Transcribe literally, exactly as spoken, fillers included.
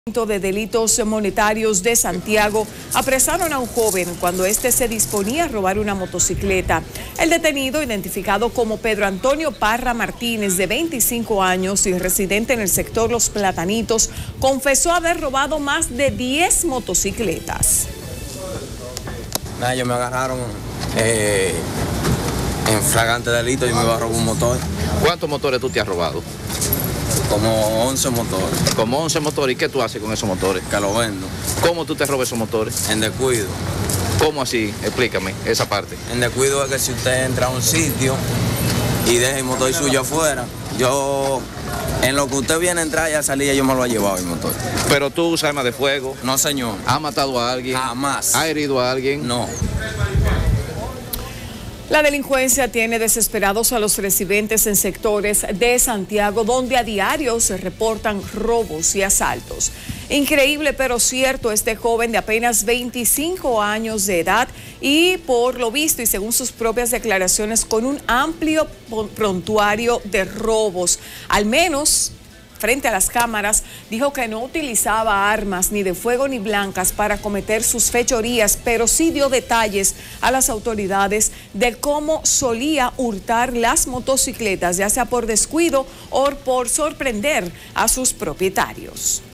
De delitos monetarios de Santiago apresaron a un joven cuando éste se disponía a robar una motocicleta. El detenido, identificado como Pedro Antonio Parra Martínez, de veinticinco años y residente en el sector Los Platanitos, confesó haber robado más de diez motocicletas. Nada, ellos me agarraron eh, en flagrante delito y me iba a robar un motor. ¿Cuántos motores tú te has robado? Como once motores. Como once motores. ¿Y qué tú haces con esos motores? Que lo vendo. ¿Cómo tú te robas esos motores? En descuido. ¿Cómo así? Explícame esa parte. En descuido es que si usted entra a un sitio y deja el motor suyo afuera, yo, en lo que usted viene a entrar y a salir, yo me lo he llevado el motor. ¿Pero tú usas armas de fuego? No, señor. ¿Has matado a alguien? Jamás. ¿Has herido a alguien? No. La delincuencia tiene desesperados a los residentes en sectores de Santiago donde a diario se reportan robos y asaltos. Increíble pero cierto, este joven de apenas veinticinco años de edad y por lo visto y según sus propias declaraciones con un amplio prontuario de robos, al menos frente a las cámaras, dijo que no utilizaba armas ni de fuego ni blancas para cometer sus fechorías, pero sí dio detalles a las autoridades de cómo solía hurtar las motocicletas, ya sea por descuido o por sorprender a sus propietarios.